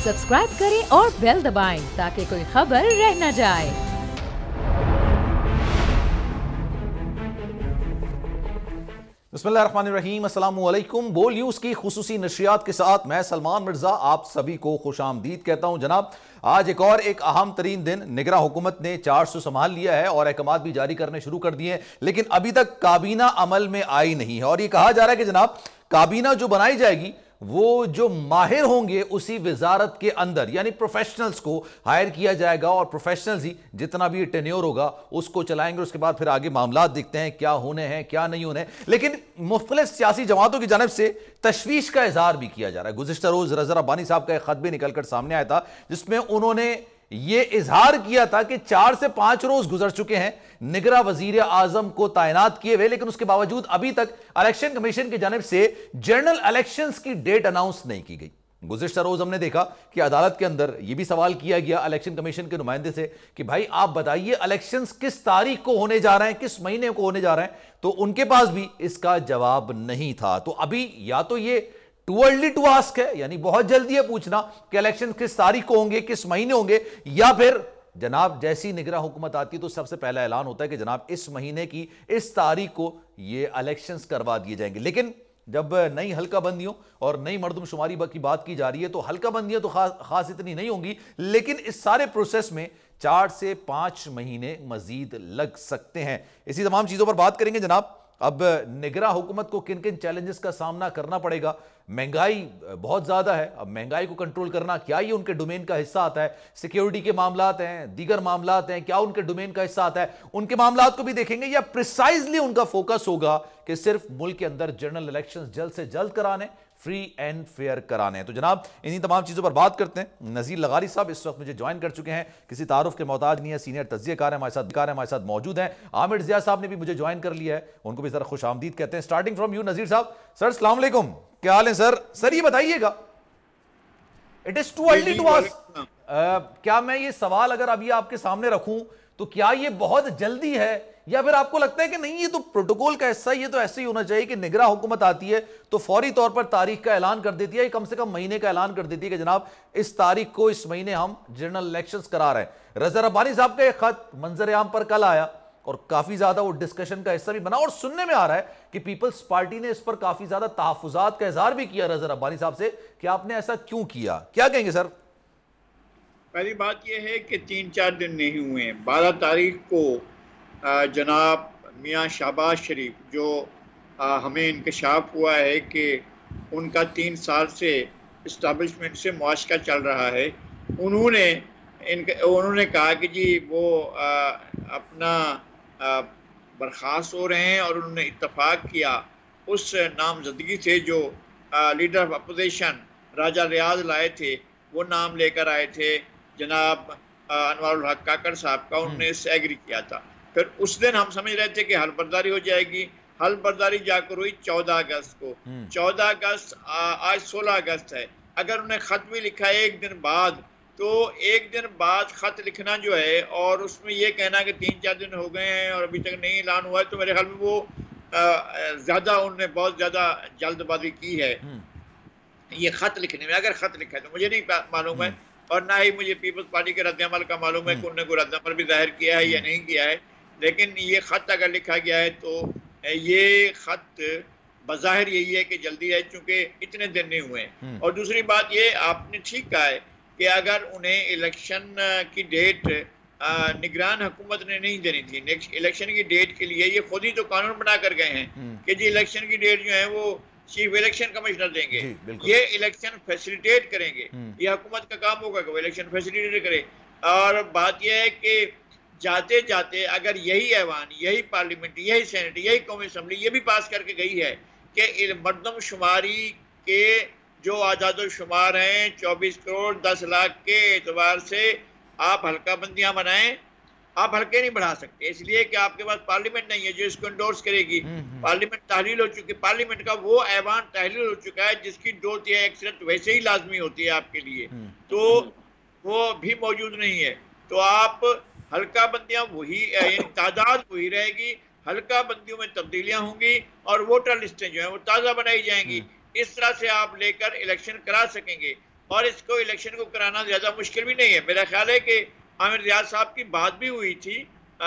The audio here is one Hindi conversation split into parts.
सब्सक्राइब करें और बेल दबाएं ताकि कोई खबर रह न जाए। बिस्मिल्लाहिर्रहमानिर्रहीम, अस्सलामुअलैकुम। बोल न्यूज़ की खुसूसी नशरियात के साथ मैं सलमान मिर्जा आप सभी को खुशामदीद कहता हूं। जनाब, आज एक अहम तरीन दिन, निगरां हुकूमत ने 400 संभाल लिया है और अहकामात भी जारी करने शुरू कर दिए हैं, लेकिन अभी तक काबीना अमल में आई नहीं है। और यह कहा जा रहा है कि जनाब काबीना जो बनाई जाएगी वो जो माहिर होंगे उसी वजारत के अंदर, यानी प्रोफेशनल्स को हायर किया जाएगा और प्रोफेशनल्स ही जितना भी टेन्योर होगा उसको चलाएंगे। उसके बाद फिर आगे मामला देखते हैं क्या होने हैं क्या नहीं होने। लेकिन मुख्तलिफ सियासी जमातों की जानब से तशवीश का इजहार भी किया जा रहा है। गुज़िश्ता रोज रज़ा रब्बानी साहब का एक खत भी निकलकर सामने आया था जिसमें उन्होंने ये इजहार किया था कि 4 से 5 रोज गुजर चुके हैं निगरां वजीर आजम को तैनात किए हुए, लेकिन उसके बावजूद अभी तक इलेक्शन कमीशन की जानिब से जनरल इलेक्शंस की डेट अनाउंस नहीं की गई। गुज़िश्ता रोज हमने देखा कि अदालत के अंदर यह भी सवाल किया गया इलेक्शन कमीशन के नुमाइंदे से कि भाई आप बताइए इलेक्शंस किस तारीख को होने जा रहे हैं, किस महीने को होने जा रहे हैं, तो उनके पास भी इसका जवाब नहीं था। तो अभी या तो ये टू अर्ली टू आस्क है, यानी बहुत जल्दी है पूछना कि इलेक्शन किस तारीख को होंगे, किस महीने होंगे, या फिर जनाब जैसी निगरां हुकूमत आती है तो सबसे पहला ऐलान होता है कि जनाब इस महीने की इस तारीख को ये इलेक्शंस करवा दिए जाएंगे। लेकिन जब नई हल्का बंदियों और नई मर्दमशुमारी की बात की जा रही है तो हल्का बंदियां तो खास इतनी नहीं होंगी, लेकिन इस सारे प्रोसेस में 4 से 5 महीने मजीद लग सकते हैं। इसी तमाम चीजों पर बात करेंगे जनाब। अब निगरां हुकूमत को किन किन चैलेंजेस का सामना करना पड़ेगा। महंगाई बहुत ज़्यादा है, अब महंगाई को कंट्रोल करना क्या ये उनके डोमेन का हिस्सा आता है? सिक्योरिटी के मामलात हैं, दीगर मामलात हैं, क्या उनके डोमेन का हिस्सा आता है? उनके मामलात को भी देखेंगे, या प्रिसाइजली उनका फोकस होगा कि सिर्फ मुल्क के अंदर जनरल इलेक्शंस जल्द से जल्द कराने, फ्री एंड फेयर कराने हैं। तो जनाब इन्हीं तमाम चीज़ों पर बात करते हैं। नज़ीर लगारी साहब इस वक्त मुझे ज्वाइन कर चुके हैं, किसी तारुफ के मोहताज नहीं है, सीनियर तज्ज़ियेकार हमारे साथ मौजूद हैं। आमिर ज़िया साहब ने भी मुझे ज्वाइन कर लिया है, उनको भी ज़रा खुश आमदीद कहते हैं। स्टार्टिंग फ्रॉम यू नज़ीर साहब। सर अस्सलाम वालेकुम, क्या हाल है सर ये बताइएगा, it is too early to ask, क्या मैं ये सवाल अगर अभी आपके सामने रखूं तो क्या ये बहुत जल्दी है, या फिर आपको लगता है कि नहीं ये तो प्रोटोकॉल का हिस्सा, ये तो ऐसे ही होना चाहिए कि निगरां हुकूमत आती है तो फौरी तौर पर तारीख का ऐलान कर देती है, कम से कम महीने का ऐलान कर देती है कि जनाब इस तारीख को इस महीने हम जनरल इलेक्शंस करा रहे हैं। रज़ा रब्बानी साहब का एक खत मंजर आम पर कल आया और काफी ज्यादा वो डिस्कशन का हिस्सा भी बना, और सुनने में आ रहा है कि पीपल्स पार्टी ने इस पर काफी ज्यादा तहफ्फुजात का इजहार भी किया रज़ा रब्बानी साहब से कि आपने ऐसा क्यों किया, क्या कहेंगे सर? पहली बात यह है कि 3-4 दिन नहीं हुए। 12 तारीख को जनाब मियाँ शहबाज शरीफ जो हमें इंकशाफ हुआ है कि उनका 3 साल से इस्टेब्लिशमेंट से मुआशका चल रहा है, उन्होंने कहा कि जी वो अपना बर्खास्त हो रहे हैं, और उन्होंने इत्तफाक किया उस नामजदगी से जो leader of opposition Raja Riaz लाए थे, वो नाम लेकर आए थे जनाब अनवारुल हक काकड़ साहब का, उन्होंने इससे एग्री किया था। फिर उस दिन हम समझ रहे थे कि हलबर्दारी हो जाएगी, हलबर्दारी जाकर हुई 14 अगस्त को। 14 अगस्त, आज 16 अगस्त है। अगर उन्हें खत भी लिखा है एक दिन बाद, तो एक दिन बाद खत लिखना जो है और उसमें यह कहना कि 3-4 दिन हो गए हैं और अभी तक नहीं ऐलान हुआ है, तो मेरे ख्याल में वो ज्यादा उन्होंने बहुत ज्यादा जल्दबाजी की है ये खत लिखने में। अगर खत लिखा है तो मुझे नहीं मालूम है, और ना ही मुझे पीपल्स पार्टी के रद्दअमल का मालूम है कि उन्होंने कोई रद्दअमल भी जाहिर किया है या नहीं किया है, लेकिन ये खत अगर लिखा गया है तो ये खत बज़ाहिर यही है कि जल्दी है, चूंकि इतने दिन नहीं हुए। और दूसरी बात ये आपने ठीक कहा है कि अगर उन्हें इलेक्शन की डेट निगरान हुकूमत ने नहीं देनी थी, इलेक्शन की डेट के लिए ये खुद ही तो कानून बना कर गए हैं कि जी इलेक्शन की डेट जो है वो चीफ इलेक्शन कमिश्नर देंगे, ये इलेक्शन फैसिलिटेट करेंगे, ये हुकूमत का काम होगा कि वो इलेक्शन फैसिलिटेट करे। और बात यह है कि जाते जाते अगर यही ऐवान, यही पार्लियामेंट, यही सेनेट, यही कौमी असम्बली ये भी पास करके गई है कि मर्दमशुमारी के जो आदाद-ओ-शुमार हैं 24 करोड़ 10 लाख के एतबार से आप हल्का बंदियां बनाएं, आप हल्के नहीं बढ़ा सकते, इसलिए कि आपके पास पार्लियामेंट नहीं है जो इसको इंडोर्स करेगी। पार्लियामेंट तहलील हो चुकी, पार्लियामेंट का वो ऐवान तहलील हो चुका है जिसकी 2/3 अक्सरियत वैसे ही लाजमी होती है आपके लिए, तो वो भी मौजूद नहीं है। तो आप हल्का बंदियां वही, यानी तादाद वही रहेगी, हल्का बंदियों में तब्दीलियां होंगी और वोटर लिस्टें जो है वो ताज़ा बनाई जाएंगी। इस तरह से आप लेकर इलेक्शन करा सकेंगे। और इसको इलेक्शन को कराना ज़्यादा मुश्किल भी नहीं है। मेरा ख्याल है कि आमिर रियाज साहब की बात भी हुई थी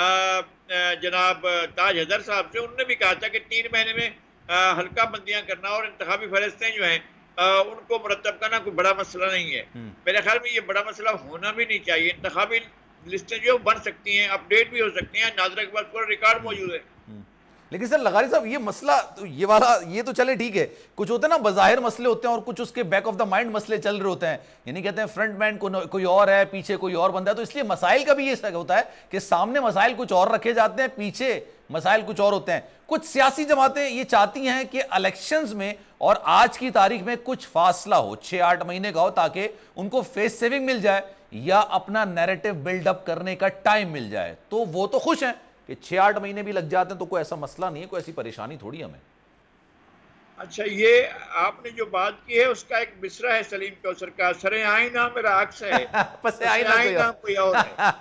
जनाब ताज हैदर साहब से। उन्होंने भी कहा था कि 3 महीने में हल्का बंदियां करना और इंतखाबी फहरिस्तें जो हैं उनको मुरतब करना कोई बड़ा मसला नहीं है। मेरे ख्याल में ये बड़ा मसला होना भी नहीं चाहिए। इंतखाबी लिस्टें जो बन सकती हैं, अपडेट भी हो सकती हैं, नाज़रा के पास पूरा रिकॉर्ड मौजूद है। लेकिन सर लगारी साहब ये मसला तो ये वाला ये तो चले ठीक है, कुछ होते हैं ना बज़ाहिर मसले होते हैं और कुछ उसके बैक ऑफ द माइंड मसले चल रहे होते हैं, यानी कहते हैं फ्रंट मैन कोई और है, पीछे कोई और बंदा है, तो इसलिए मसाइल का भी ये होता है कि सामने मसाइल कुछ और रखे जाते हैं, पीछे मसाइल कुछ और होते हैं। कुछ सियासी जमातें ये चाहती हैं कि इलेक्शंस में और आज की तारीख में कुछ फासला हो, 6-8 महीने का हो, ताकि उनको फेस सेविंग मिल जाए या अपना नैरेटिव बिल्डअप करने का टाइम मिल जाए। तो वो तो खुश हैं कि 6-8 महीने भी लग जाते हैं तो कोई ऐसा मसला नहीं है, कोई ऐसी परेशानी थोड़ी हमें। अच्छा, ये आपने जो बात की है उसका एक मिसरा है सलीम कौसर का, सरे आईना मेरा अक्स है पसे आईना कोई और है।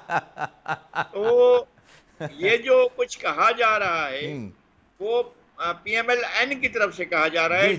तो ये जो कुछ कहा जा रहा है वो PMLN की तरफ से कहा जा रहा है,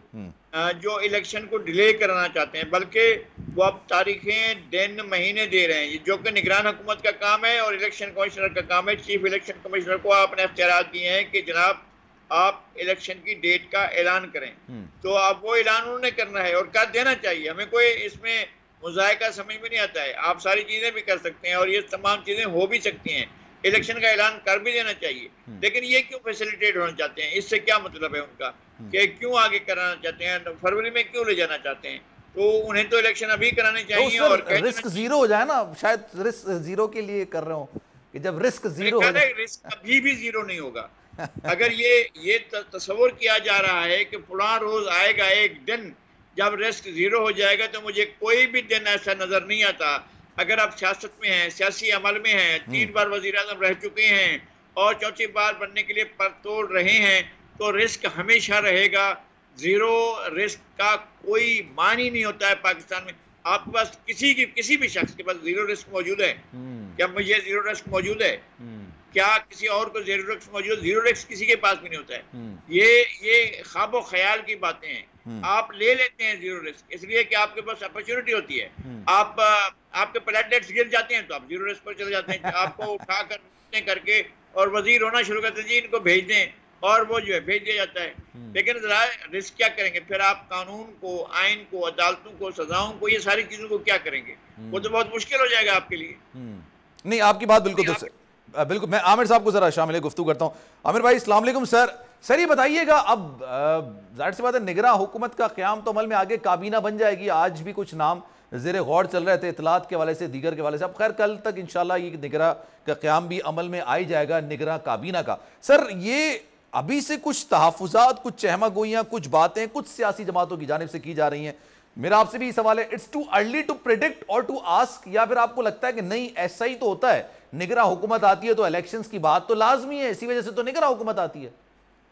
जो इलेक्शन को डिले कराना चाहते हैं, बल्कि वो अब तारीखें दिन महीने दे रहे हैं, जो कि निगरान हुकूमत का काम है और इलेक्शन कमिश्नर का काम है। चीफ इलेक्शन कमिश्नर को आपने इख्तियार दिए हैं कि जनाब आप इलेक्शन की डेट का ऐलान करें, तो अब वो ऐलान उन्होंने करना है और कर देना चाहिए। हमें कोई इसमें मुज़ायका समझ में नहीं आता है। आप सारी चीज़ें भी कर सकते हैं और ये तमाम चीज़ें हो भी सकती हैं, इलेक्शन का ऐलान कर भी देना चाहिए, लेकिन ये क्यों फैसिलिटेट होना चाहते हैं? इससे क्या मतलब है उनका कि क्यों आगे कराना चाहते हैं, फरवरी में क्यों ले जाना चाहते हैं? तो उन्हें तो इलेक्शन अभी कराने चाहिए तो और रिस्क जीरो हो जाए ना, शायद रिस्क जीरो के लिए कर रहे हो कि जब रिस्क जीरो हो जाए। रिस्क कभी भी जीरो नहीं होगा। अगर ये तस्वुर किया जा रहा है कि फलां रोज आएगा एक दिन जब रिस्क जीरो हो जाएगा, तो मुझे कोई भी दिन ऐसा नजर नहीं आता। अगर आप सियासत में हैं, सियासी अमल में हैं, 3 बार वज़ीर आज़म रह चुके हैं और 4थी बार बनने के लिए पर तोड़ रहे हैं, तो रिस्क हमेशा रहेगा। जीरो रिस्क का कोई मानी नहीं होता है पाकिस्तान में। आपके पास किसी भी शख्स के पास जीरो रिस्क मौजूद है क्या? मुझे जीरो रिस्क मौजूद है क्या? किसी और को जीरो रिस्क मौजूद? जीरो रिस्क किसी के पास भी नहीं होता है। ये ख्वाबो ख्याल की बातें हैं। आप ले लेते हैं जीरो रिस्क इसलिए कि आपके पास अपॉर्चुनिटी होती है। आपके प्लेटलेट्स गिर जाते हैं तो आप जीरो रिस्क पर चले जाते हैं। आपको उठाकर करके और वजीर होना शुरू करते हैं, जी इनको भेज दें, और वो जो है भेज दिया जाता है। लेकिन जरा रिस्क क्या करेंगे फिर? आप कानून को, आइन को, अदालतों को, सजाओं को, ये सारी चीजों को क्या करेंगे? वो तो बहुत मुश्किल हो जाएगा आपके लिए। नहीं, आपकी बात बिल्कुल मैं आमिर साहब को जरा शामिल गुफ्तगू करता हूँ। आमिर भाई अस्सलाम वालेकुम। सर ये बताइएगा, अब जाहिर सी बात है निगरान हुकूमत का क़याम तो अमल में आगे काबीना बन जाएगी। आज भी कुछ नाम ज़ेरे गौर चल रहे थे इतलात के हवाले से, दीगर के हवाले से। अब खैर कल तक इंशाल्लाह ये निगरान का क़याम भी अमल में आ ही जाएगा, निगरान काबीना का। सर ये अभी से कुछ तहफ़्फ़ुज़ात, कुछ चहमा गोइयाँ, कुछ बातें कुछ सियासी जमातों की जानिब से की जा रही हैं। मेरा आपसे भी सवाल है, it's too early to predict और टू आस्क, या फिर आपको लगता है कि नहीं ऐसा ही तो होता है, निगरान हुकूमत आती है तो इलेक्शंस की बात तो लाजमी है, इसी वजह से तो निगरान हुकूमत आती है?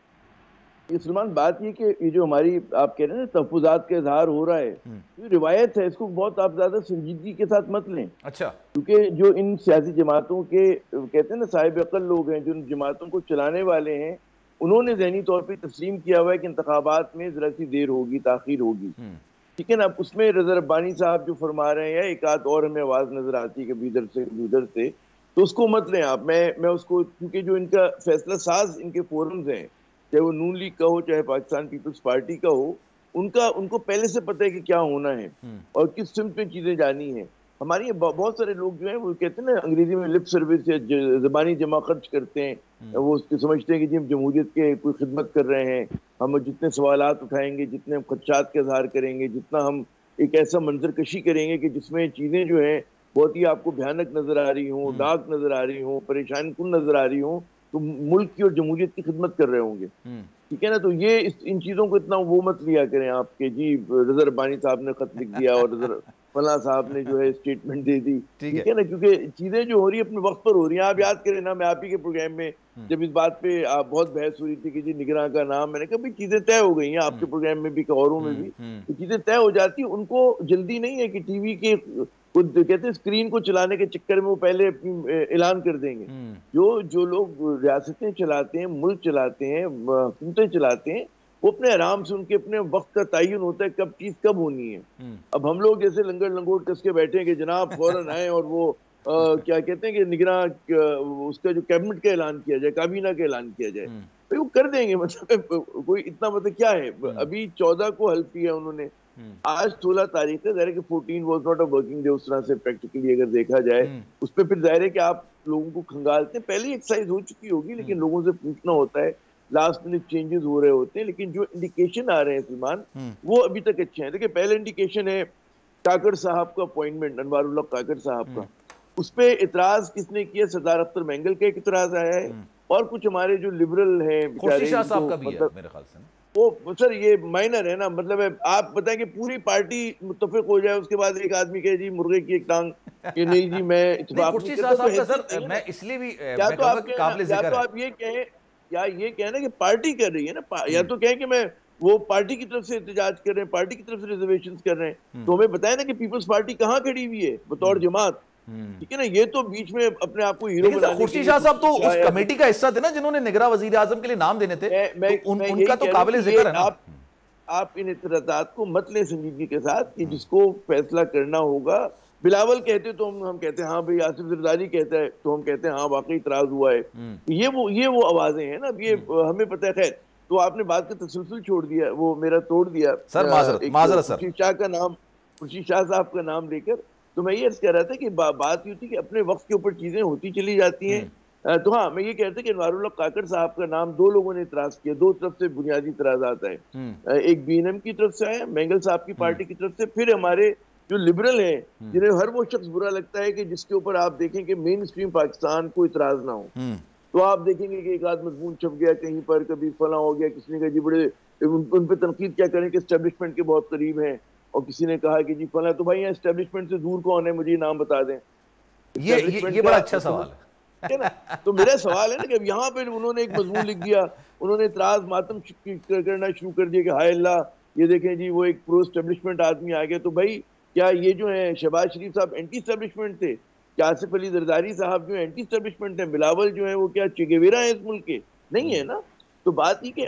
सलमान, बात ये कि ये जो हमारी आप कह रहे हैं ना तहफ़्फ़ुज़ात का इजहार हो रहा है, ये रिवायत है, इसको बहुत आप ज्यादा संजीदगी के साथ मत लें। अच्छा, क्योंकि जो इन सियासी जमातों के कहते हैं ना साहिब अकल लोग हैं, जो इन जमातों को चलाने वाले हैं, उन्होंने ज़हनी तौर पर तस्लीम किया हुआ है कि इंतखाबात में जरा सी देर होगी, ताख़ीर होगी, ठीक है ना। उसमें रज़ा रब्बानी साहब जो फरमा रहे हैं, एक आध और हमें आवाज़ नजर आती है कभी इधर से कभी उधर से, तो उसको मत लें आप। मैं उसको, क्योंकि जो इनका फैसला साज इनके फोरम्स हैं, चाहे वो नून लीग का हो, चाहे पाकिस्तान पीपल्स पार्टी का हो, उनको पहले से पता है कि क्या होना है और किस सिमत में चीजें जानी है। हमारे बहुत सारे लोग जो हैं वो कहते हैं ना अंग्रेजी में लिप सर्विस या ज़बानी जमा खर्च करते हैं, वो समझते हैं कि जी हम जमहूरियत के कोई खिदमत कर रहे हैं, हम जितने सवालात उठाएंगे, जितने हम खदशात का इजहार करेंगे, जितना हम एक ऐसा मंजर कशी करेंगे कि जिसमें चीज़ें जो हैं बहुत ही आपको भयानक नजर आ रही हों, नाक नजर आ रही हों, परेशान कुन नजर आ रही हों, तो मुल्क की और जमहूरियत की खिदमत कर रहे होंगे, ठीक है ना। तो ये इन चीज़ों को इतना वो मत लिया करें आपके, जी रज़ा रब्बानी साहब ने खत लिख दिया और फला साहब ने जो है स्टेटमेंट दे दी, ठीक है ना, क्योंकि चीज़ें जो हो रही है अपने वक्त पर हो रही हैं। आप याद करें ना, मैं आप ही के प्रोग्राम में जब इस बात पे बहुत बहस हो रही थी कि जी निगरान का नाम, मैंने कहा भाई चीज़ें तय हो गई हैं, आपके प्रोग्राम में भी औरों में भी तो चीज़ें तय हो जाती हैं। उनको जल्दी नहीं है कि टीवी के कहते हैं स्क्रीन को चलाने के चक्कर में वो पहले ऐलान कर देंगे। जो लोग रियासतें चलाते हैं, मुल्क चलाते हैं, हुकूमतें चलाते हैं, वो अपने आराम से, उनके अपने वक्त का तयन होता है कब चीज कब होनी है। अब हम लोग जैसे लंगर लंगोट कस के बैठे हैं कि जनाब फौरन आए और वो क्या कहते हैं कि निगरां उसका जो कैबिनेट का ऐलान किया जाए, काबीना का ऐलान किया जाए, भाई वो कर देंगे। मतलब कोई इतना मतलब क्या है, अभी 14 को हल किया उन्होंने, आज 16 तारीख है, जाहिर है कि 14 was not a working day उस तरह से प्रैक्टिकली अगर देखा जाए। उस पर फिर जाहिर है कि आप लोगों को खंगालते हैं, पहले एक्सरसाइज हो चुकी होगी, लेकिन लोगों से पूछना होता है, लास्ट मिनट चेंजेस हो रहे होते हैं, लेकिन जो इंडिकेशन आ रहे हैं सलमान वो अभी तक अच्छे हैं। देखिए पहले इंडिकेशन है काकड़ साहब का अपॉइंटमेंट, अनवारुल्लाह काकड़ साहब का, उस पर इतराज किसने किया? सरदार अख्तर मैंगल का एक इतराज आया है, और कुछ हमारे जो लिबरल हैं वो सर ये माइनर है ना, मतलब है, आप बताएं कि पूरी पार्टी मुत्तफिक हो जाए, उसके बाद एक आदमी कहे जी मुर्गे की एक टांग कि नहीं जी मैं इत्तेफाक नहीं करता, मैं इसलिए भी या तो आप ये कहें, या ये कहना कि पार्टी कर रही है ना, या तो कहें कि मैं वो पार्टी की तरफ से एहतजाज कर रहे हैं, पार्टी की तरफ से रिजर्वेशन कर रहे हैं, तो हमें बताया ना कि पीपल्स पार्टी कहाँ खड़ी हुई है बतौर जमात, ठीक है ना। ये तो बीच में अपने आप को हीरो बनाने, खुर्शीद शाह साहब तो उस कमेटी का हिस्सा थे ना जिन्होंने निगरां वजीर आजम के लिए नाम देने थे, उनका तो काबिल जिक्र है ना। आप इन इतराज़ात को मत लें संजीदगी के साथ, कि जिसको फैसला करना होगा, बिलावल कहते तो हम कहते हैं हाँ भाई, आसिफ जरदारी कहता है तो हम कहते हैं हाँ वाकई इतराज हुआ है। ये वो आवाजें हैं ना, ये हमें पता है। खैर, तो आपने बात का तसलसल छोड़ दिया, वो मेरा तोड़ दिया सर, माजरत सर, खुर्शीद शाह का नाम, खुर्शीद शाह साहब का नाम लेकर। तो मैं ये अर्ज कह रहा था कि बात ये थी कि अपने वक्त के ऊपर चीजें होती चली जाती हैं। तो हाँ, मैं ये कहता कि अनवारुल्लाह काकड़ साहब का नाम दो लोगों ने इतराज किया, दो तरफ से बुनियादी इतराज़ात आए, एक बीएनएम की तरफ से आया, मैंगल साहब की पार्टी की तरफ से, फिर हमारे जो लिबरल हैं जिन्हें हर वो शख्स बुरा लगता है कि जिसके ऊपर आप देखें कि मेन स्ट्रीम पाकिस्तान को इतराज ना हो, तो आप देखेंगे कि एक आध मजमून छप गया कहीं पर, कभी फला हो गया, किसी ने कहा जी बड़े उन पर तनकीद क्या करें कि एस्टेब्लिशमेंट के बहुत करीब हैं, और किसी ने कहा कि जी फला, तो भाई यहाँ एस्टेब्लिशमेंट से दूर कौन है, मुझे नाम बता दें। ये बड़ा अच्छा सवाल है ना। तो मेरा सवाल है ना कि यहाँ पे उन्होंने एक मजमून लिख दिया, उन्होंने इतराज मातम करना शुरू कर दिया कि हाय अल्लाह, ये देखें जी वो एक प्रो एस्टेब्लिशमेंट आदमी आ गया। तो भाई क्या ये जो है शहबाज शरीफ साहब एंटी एस्टेब्लिशमेंट थे? क्या आसिफ अली जरदारी साहब जो है एंटी एस्टेब्लिशमेंट है? बिलावल जो है वो क्या चे गेवेरा है इस मुल्क के? नहीं है ना। तो बात ही कि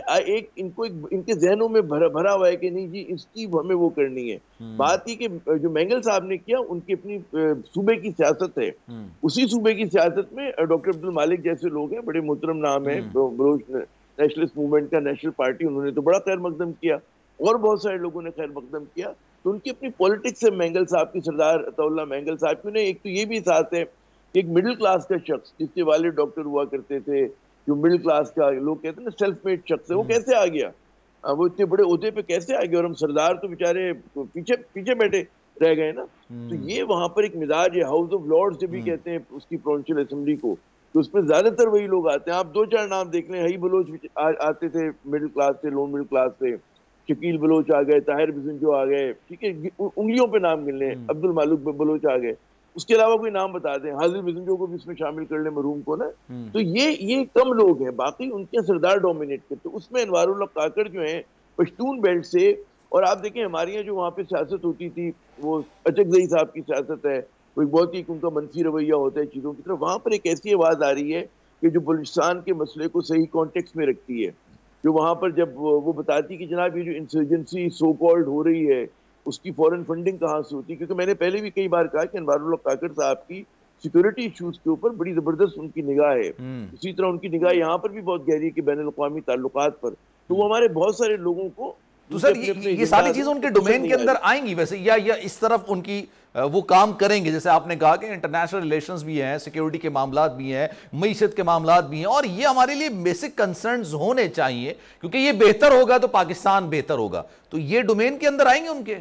इनके जहनों में भरा हुआ है कि नहीं जी इसकी हमें वो करनी है। बात ही कि जो मैंगल साहब ने किया, उनकी अपनी सूबे की सियासत है, उसी सूबे की सियासत में डॉक्टर अब्दुल मालिक जैसे लोग हैं, बड़े मोहतरम नाम है, नेशनलिस्ट मूवमेंट का नेशनल पार्टी, उन्होंने तो बड़ा खैर मकदम किया, और बहुत सारे लोगों ने खैर मकदम किया। तो उनकी अपनी पॉलिटिक्स है मैंगल साहब की, सरदार अताउल्लाह मैंगल साहब की। उन्हें एक तो ये भी साथ है कि एक मिडिल क्लास का शख्स, जिसके वालिद डॉक्टर हुआ करते थे, जो मिडिल क्लास का लोग कहते हैं ना सेल्फ मेड शख्स है, वो कैसे आ गया, वो इतने बड़े ओहदे पे कैसे आ गया, और हम सरदार तो बेचारे पीछे बैठे रह गए ना। तो ये वहां पर एक मिजाज है, हाउस ऑफ लॉर्ड्स जब भी कहते हैं उसकी प्रोविंशियल असेंबली को, तो उसमें ज्यादातर वही लोग आते हैं। आप दो चार नाम देख लें, हई बलोच आते थे मिडिल क्लास से, लोन मिडिल क्लास से, शकील बलोच आ गए, ताहिर बिजंजो आ गए, ठीक है, उंगलियों पे नाम गिन लें, अब्दुल मालूक बलोच आ गए, उसके अलावा कोई नाम बता दें, हाजिर बिजंजो को भी इसमें शामिल कर लें, मरूम को ना। तो ये कम लोग हैं, बाकी उनके सरदार डोमिनेट करते। तो उसमें अनवारुल्लाह काकड़ जो है पश्तून बेल्ट से, और आप देखें हमारे यहाँ जो वहाँ पे सियासत होती थी, वो अचकजई साहब की सियासत है, वो एक बहुत ही उनका मनफी रवैया होता है चीज़ों की तरफ। वहाँ पर एक ऐसी आवाज़ आ रही है कि जो बलूचिस्तान के मसले को सही कॉन्टेक्स्ट में रखती है, जो वहाँ पर जब वो बताती कि जनाब ये जो इंसर्जेंसी सो कॉल्ड हो रही है, उसकी फॉरेन फंडिंग कहाँ से होती है। क्योंकि मैंने पहले भी कई बार कहा कि अनवारुल्लाह काकड़ साहब की सिक्योरिटी इशूज के ऊपर बड़ी जबरदस्त उनकी निगाह है, उसी तरह उनकी निगाह यहाँ पर भी बहुत गहरी है कि बैनुल अक़वामी ताल्लुकात पर। तो वो हमारे बहुत सारे लोगों को, तो सर ये सारी चीजें उनके डोमेन के अंदर आएंगी वैसे, या इस तरफ उनकी वो काम करेंगे? जैसे आपने कहा कि इंटरनेशनल रिलेशंस भी हैं, सिक्योरिटी के मामलात भी हैं, मईशत के मामलात भी हैं, और ये हमारे लिए बेसिक कंसर्न्स होने चाहिए, क्योंकि ये बेहतर होगा तो पाकिस्तान बेहतर होगा। तो ये डोमेन के अंदर आएंगे उनके?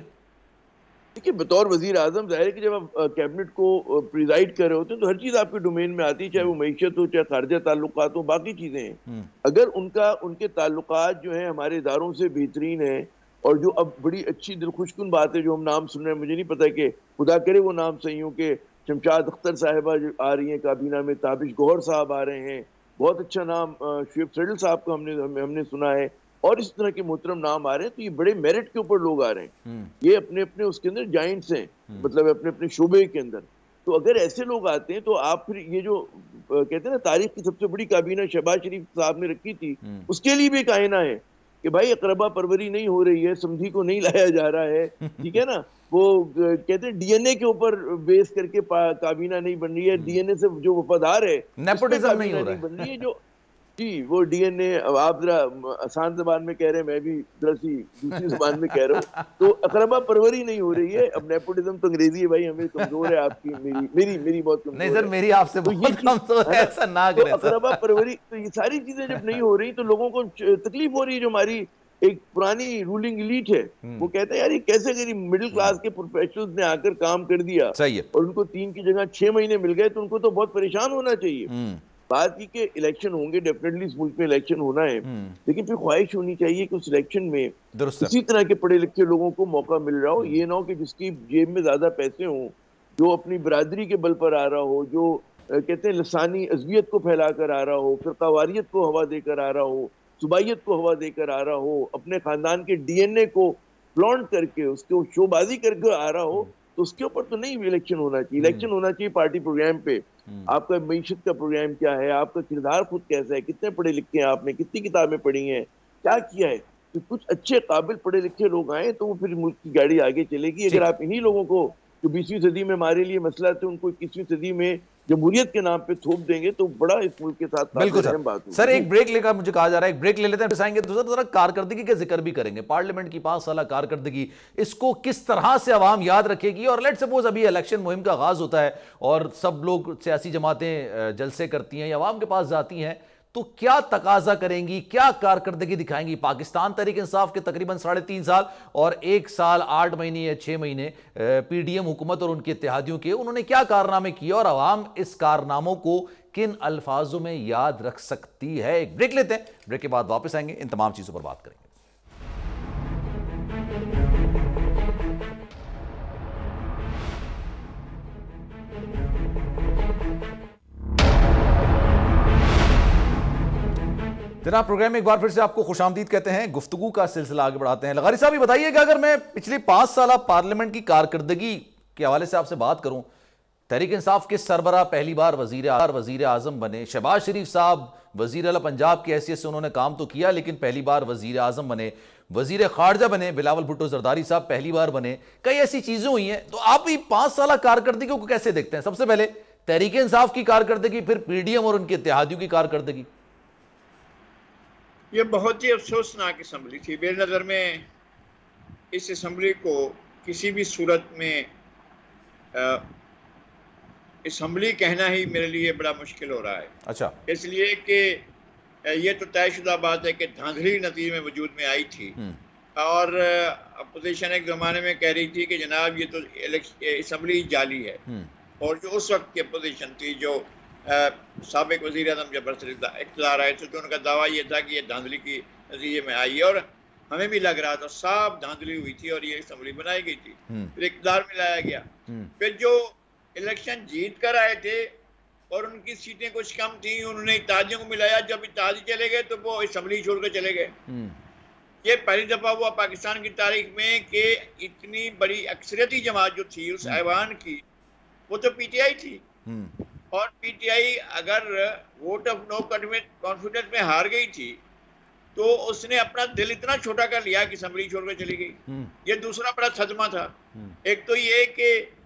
देखिए, बतौर वजीर आजम जाहिर है कि जब आप कैबिनेट को प्रिजाइड कर रहे होते हैं तो हर चीज आपके डोमेन में आती है, चाहे वो मईशत हो, चाहे खारजा ताल्लुकात हो, बाकी चीजें हैं। अगर उनके ताल्लुकात जो है हमारे इदारों से बेहतरीन है, और जो अब बड़ी अच्छी दिलखुशकुन बात है जो हम नाम सुन रहे हैं, मुझे नहीं पता कि खुदा करे वो नाम सही हो, कि शमशाद अख्तर साहिबा जो आ रही हैं काबीना में, ताबिश गौहर साहब आ रहे हैं, बहुत अच्छा नाम शुएब सैडल साहब का हमने सुना है, और इस तरह के मोहतरम नाम आ रहे हैं। तो ये बड़े मेरिट के ऊपर लोग आ रहे हैं, ये अपने अपने उसके अंदर जाइंट्स हैं, मतलब अपने अपने शोबे के अंदर। तो अगर ऐसे लोग आते हैं तो आप फिर ये जो कहते हैं ना तारीख की सबसे बड़ी काबीना शहबाज शरीफ साहब ने रखी थी, उसके लिए भी एक आईना है कि भाई अकरबा परवरी नहीं हो रही है, समधी को नहीं लाया जा रहा है, ठीक है ना। वो कहते हैं डीएनए के ऊपर बेस करके काबीना नहीं बन रही है, डीएनए से जो वफादार है नेपोटिज्म नहीं हो रहा बन रही है जो जी वो डीएनए। आप जरा आसान जबान में कह रहे हैं, मैं भी जरा सी दूसरी जबान में कह रहा हूँ, तो अकरबा परवरी नहीं हो रही है। अब नेपोटिज्म तो अंग्रेजी है भाई, हमें कमजोर है, आपकी मेरी बहुत कमजोर नहीं सर, मेरी आपसे तो बहुत कमजोर है, ऐसा ना तो करें अकरबा परवरी, तो ये सारी चीजें जब नहीं हो रही तो लोगों को तकलीफ हो रही है। जो हमारी एक पुरानी रूलिंग एलीट है, वो कहते हैं यार ये कैसे गरीब मिडिल क्लास के प्रोफेशनल्स ने आकर काम कर दिया, सही है, और उनको 3 की जगह 6 महीने मिल गए, तो उनको तो बहुत परेशान होना चाहिए। बात की कि इलेक्शन होंगे, डेफिनेटली इस मुल्क में इलेक्शन होना है, लेकिन फिर ख्वाहिश होनी चाहिए कि उस इलेक्शन में इसी तरह के पढ़े लिखे लोगों को मौका मिल रहा हो। ये ना हो कि जिसकी जेब में ज्यादा पैसे हों, जो अपनी बरादरी के बल पर आ रहा हो, जो कहते हैं लसानी अज़वियत को फैला कर आ रहा हो, फिरकावारियत को हवा देकर आ रहा हो, सुबाइयत को हवा देकर आ रहा हो, अपने खानदान के डीएनए को फ्लॉन्ट करके उसको शोबाजी करके आ रहा हो, तो उसके ऊपर तो नहीं इलेक्शन होना चाहिए। इलेक्शन होना चाहिए पार्टी प्रोग्राम पे, आपका मईशत का प्रोग्राम क्या है, आपका किरदार खुद कैसा है, कितने पढ़े लिखे हैं आपने, कितनी किताबें पढ़ी हैं, क्या किया है। तो कुछ अच्छे काबिल पढ़े लिखे लोग आए तो वो फिर मुल्क की गाड़ी आगे चलेगी। अगर आप इन्हीं लोगों को जो 20वीं सदी में हमारे लिए मसला थे, उनको 21वीं सदी में जमहूरियत के नाम पे थोप देंगे तो बड़ा इस मुल्क के साथ बिल्कुल सर। बात सर एक ब्रेक लेकर मुझे कहा जा रहा है, एक ब्रेक ले लेते हैं, फिर आएंगे तो सर जरा कारकर्दगी का जिक्र भी करेंगे। पार्लियामेंट की 5 साल कारकर्दगी, इसको किस तरह से आवाम याद रखेगी। और लेट सपोज अभी इलेक्शन मुहिम का आगाज होता है और सब लोग सियासी जमातें जलसे करती हैं या आवाम के पास जाती हैं, तो क्या तकाजा करेंगी, क्या कारकर्दगी दिखाएंगी। पाकिस्तान तहरीक इंसाफ के तकरीबन 3.5 साल और 1 साल 8 महीने या 6 महीने पीडीएम हुकूमत और उनके इत्तेहादियों के, उन्होंने क्या कारनामे किए और आवाम इस कारनामों को किन अल्फाजों में याद रख सकती है। एक ब्रेक लेते हैं, ब्रेक के बाद वापस आएंगे, इन तमाम चीजों पर बात करेंगे। जनाब प्रोग्राम में एक बार फिर से आपको खुशामदीद कहते हैं। गुफ्तगू का सिलसिला आगे बढ़ाते हैं। लगारी साहब ये बताइए कि अगर मैं पिछली 5 साल पार्लियामेंट की कारकर्दगी के हवाले से आपसे बात करूं, तहरीक इंसाफ के सरबरा पहली बार वजीर आजम बने, शहबाज शरीफ साहब वजीर आला पंजाब की हैसियत से उन्होंने काम तो किया लेकिन पहली बार वजीर आजम बने, वजीर खारजा बने बिलावल भुट्टो जरदारी साहब पहली बार बने, कई ऐसी चीजें हुई हैं। तो आप ये 5 साल कारकर्दगी को कैसे देखते हैं? सबसे पहले तहरीक इंसाफ की कारकर्दगी, फिर पीडीएम और उनके इत्तेहादियों की कारकर्दगी। ये बहुत ही अफसोसनाक असम्बली थी। मेरी नज़र में इस असम्बली को किसी भी सूरत में असम्बली कहना ही मेरे लिए बड़ा मुश्किल हो रहा है। अच्छा, इसलिए कि ये तो तयशुदा बात है कि धांधली नतीजे में वजूद में आई थी और अपोजिशन एक ज़माने में कह रही थी कि जनाब ये तो असम्बली जाली है, और जो उस वक्त की अपोजिशन थी, जो साबिक वज़ीर आज़म जब इक़्तिदार आए थे, तो उनका दावा ये था कि ये धांधली की नतीजे में आई है, और हमें भी लग रहा था साफ धांधली हुई थी और ये असम्बली बनाई गई थी। फिर इक़्तिदार में लाया गया, फिर जो इलेक्शन जीत कर आए थे और उनकी सीटें कुछ कम थी, उन्होंने इत्तेहादियों को मिलाया। जब इत्तेहादी चले गए तो वो असम्बली छोड़ कर चले गए। ये पहली दफ़ा हुआ पाकिस्तान की तारीख में कि इतनी बड़ी अक्सरियती जमात जो थी उस ऐवान की, वो तो पीटीआई थी, और पीटीआई अगर वोट ऑफ नो कॉन्फिडेंस में हार गई थी तो उसने अपना दिल इतना छोटा कर लिया कि असम्बली छोड़कर चली गई। ये दूसरा बड़ा सदमा था। एक तो ये कि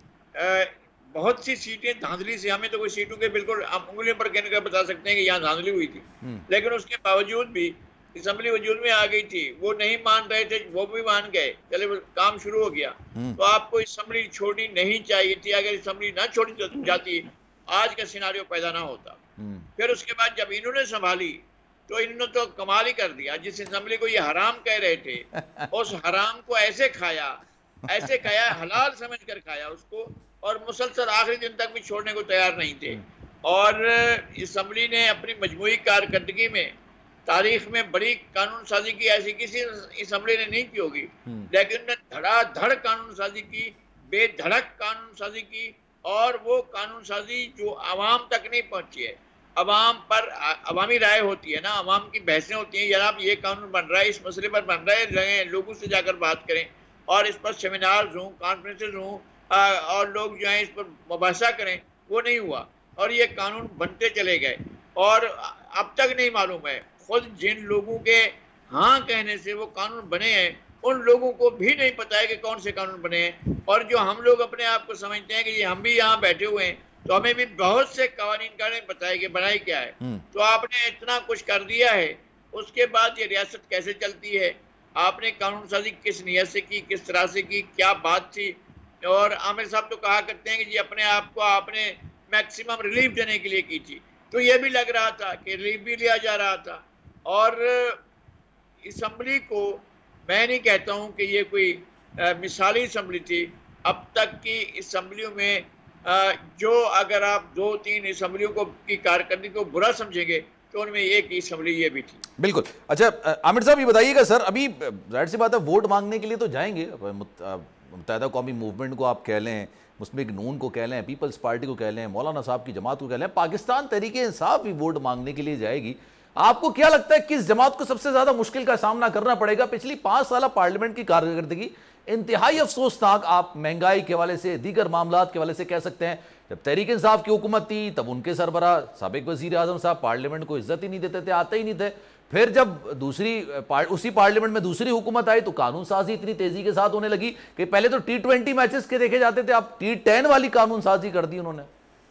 बहुत सी सीटें धांधली से, हमें तो कोई सीटों के बिल्कुल हम उंगलियों पर गिन कर बता सकते हैं कि यहाँ धांधली हुई थी, लेकिन उसके बावजूद भी असम्बली वजूद में आ गई थी। वो नहीं मान रहे थे, वो भी मान गए, चले काम शुरू हो गया। तो आपको असम्बली छोड़नी नहीं चाहिए थी। अगर असम्बली ना छोड़ी जाती आज का सिनारियो पैदा ना होता। फिर उसके बाद जब इन्होंने संभाली तो इन्होंने तो कमाल ही कर दिया। जिस असम्बली को ये हराम कह रहे थे, उस हराम को ऐसे खाया, हलाल समझ कर खाया उसको, और मुसलसल आखिरी दिन तक भी छोड़ने को तैयार नहीं थे। और असम्बली ने अपनी मजमूई कारकर्दगी में तारीख में बड़ी कानून साजी की, ऐसी किसी असम्बली ने नहीं की होगी, लेकिन उन्होंने धड़ाधड़ कानून साजी की, बेधड़क कानून साजी की, और वो कानून साजी जो आवाम तक नहीं पहुंची है। अवाम पर अवामी राय होती है ना, अवाम की बहसें होती हैं, यार आप ये कानून बन रहा है, इस मसले पर बन रहा है, लोगों से जाकर बात करें और इस पर सेमिनार्स हों, कॉन्फ्रेंसेस हों, और लोग जो हैं इस पर मुबासा करें। वो नहीं हुआ और ये कानून बनते चले गए। और अब तक नहीं मालूम है खुद जिन लोगों के हाँ कहने से वो कानून बने हैं, उन लोगों को भी नहीं पता है कि कौन से कानून बने हैं। और जो हम लोग अपने आप को समझते हैं कि हम भी यहाँ बैठे हुए हैं, तो हमें भी बहुत से कानून का पता है कि बनाई क्या है। तो आपने इतना कुछ कर दिया है, उसके बाद ये रियासत कैसे चलती है? आपने कानून साजी किस नियत से की, किस तरह से की, क्या बात थी? और आमिर साहब तो कहा करते हैं कि जी अपने आप को आपने मैक्सिमम रिलीफ देने के लिए की थी, तो ये भी लग रहा था कि रिलीफ भी लिया जा रहा था। और असम्बली को मैं नहीं कहता हूं कि ये कोई मिसाली असम्बली थी। अब तक की असम्बलियों में जो अगर आप 2-3 असम्बलियों को की कारकर्दगी को बुरा समझेंगे तो उनमें एक ही असम्बली ये भी थी। बिल्कुल। अच्छा आमिर साहब ये बताइएगा सर, अभी जाहिर सी बात है वोट मांगने के लिए तो जाएंगे, मुत्तहिदा कौमी मूवमेंट को आप कह लें, मुस्लिम लीग नून को कह लें, पीपल्स पार्टी को कह लें, मौलाना साहब की जमात को कह लें, पाकिस्तान तहरीक इंसाफ भी वोट मांगने के लिए जाएगी। आपको क्या लगता है किस जमात को सबसे ज्यादा मुश्किल का सामना करना पड़ेगा? पिछली 5 साल पार्लियामेंट की कारकर्दगी इंतहाई अफसोसनाक, आप महंगाई के हवाले से, दीगर मामलात के हवाले से कह सकते हैं। जब तहरीक इंसाफ की हुकूमत थी तब उनके सरबराह साबिक वजीर आजम साहब पार्लियामेंट को इज्जत ही नहीं देते थे, आते ही नहीं थे। फिर जब उसी पार्लियामेंट में दूसरी हुकूमत आई तो कानून साजी इतनी तेजी के साथ होने लगी कि पहले तो T20 मैचेस के देखे जाते थे, अब T10 वाली कानून साजी कर दी उन्होंने।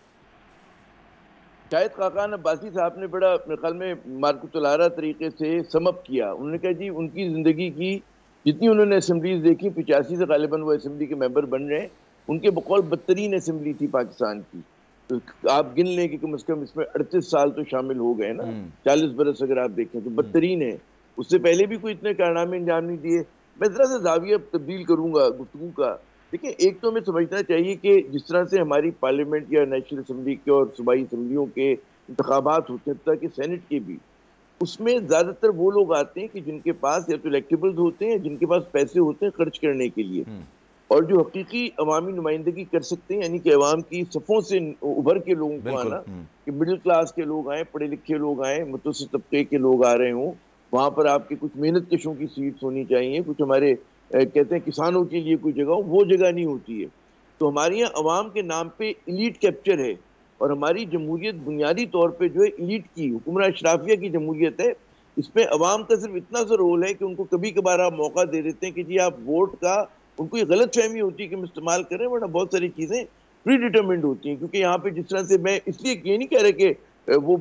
शायद खाकान अब्बासी साहब ने बड़ा अपने ख्याल में मार्कुतुलारा तरीके से समअप किया। उन्होंने कहा जी उनकी ज़िंदगी की जितनी उन्होंने असम्बलीज देखी, 85 से गालिबन वो असम्बली के मेंबर बन रहे हैं, उनके बकौल बदतरीन असम्बली थी पाकिस्तान की। तो आप गिन लें कि कम से कम इसमें 38 साल तो शामिल हो गए ना, 40 बरस अगर आप देखें तो बदतरीन है। उससे पहले भी कोई इतने कारनामे अंजाम नहीं दिए। मैं ज़रा सा जाविया तब्दील करूँगा गुफ्तगू का। देखिए, एक तो हमें समझना चाहिए कि जिस तरह से हमारी पार्लियामेंट या नेशनल असम्बली के और सूबाई असम्बलियों के इंतखाबात होते हैं, तथा कि सेनेट के भी, उसमें ज़्यादातर वो लोग आते हैं कि जिनके पास या तो इलेक्टेबल्स होते हैं, जिनके पास पैसे होते हैं खर्च करने के लिए, और जो हकीकी अवामी नुमाइंदगी कर सकते हैं, यानी कि अवाम की सफ़ों से उभर के लोगों को आना, कि मिडिल क्लास के लोग आए, पढ़े लिखे लोग आए, मुतवस्सित तबके के लोग आ रहे हों। वहाँ पर आपके कुछ मेहनत कशों की सीट्स होनी चाहिए, कुछ हमारे कहते हैं किसानों के लिए कोई जगह हो, वो जगह नहीं होती है। तो हमारे यहाँ अवाम के नाम पे इलीट कैप्चर है, और हमारी जमहूरियत बुनियादी तौर पे जो है इलीट की हुक्मरान अशराफिया की जमहूरियत है। इसमें अवाम का सिर्फ इतना सा रोल है कि उनको कभी कभार आप मौका दे देते हैं कि जी आप वोट का, उनको ये गलत फहमी होती है कि हम इस्तेमाल करें, वरना बहुत सारी चीज़ें प्री डिटरमिन्ड होती हैं। क्योंकि यहाँ पे जिस तरह से, मैं इसलिए ये नहीं कह रहे कि वो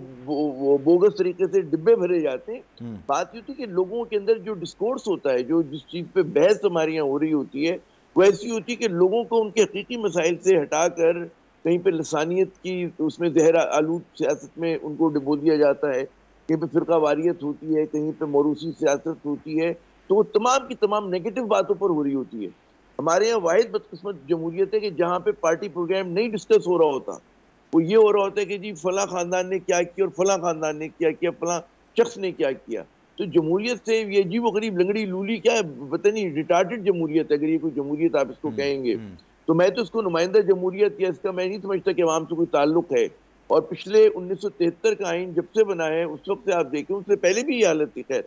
बोगस तरीके से डिब्बे भरे जाते हैं। बात ये थी कि लोगों के अंदर जो डिस्कोर्स होता है, जो जिस चीज़ पे बहस हमारे यहाँ हो रही होती है, वो ऐसी होती है कि लोगों को उनके हकीकी मसाइल से हटाकर कहीं पे लसानियत की, उसमें जहर आलूद सियासत में उनको डुबो दिया जाता है, कहीं पे फिरका वारियत होती है, कहीं पे मौरूसी सियासत होती है। तो वो तमाम की तमाम नेगेटिव बातों पर हो रही होती है। हमारे यहाँ वाहिद बदकिस्मत जमहूरियत है कि जहाँ पे पार्टी प्रोग्राम नहीं डिस्कस हो रहा होता, वो ये हो रहा होता है कि जी फला खानदान ने क्या किया और फला खानदान ने क्या किया, फला शख्स ने क्या किया। तो जमहूरियत से ये अजीब गरीब लंगड़ी लूली क्या है, पता नहीं, रिटार्टेड जमहूरियत, अगर ये कोई जमहूरियत आप इसको कहेंगे तो मैं तो इसको नुमाइंदा जमहूरियत या इसका मैं नहीं समझता कि अवाम से कोई ताल्लुक है। और पिछले 1973 का आइन जब से बना है, उस वक्त से आप देखें, उससे पहले भी ये हालत थी खैर,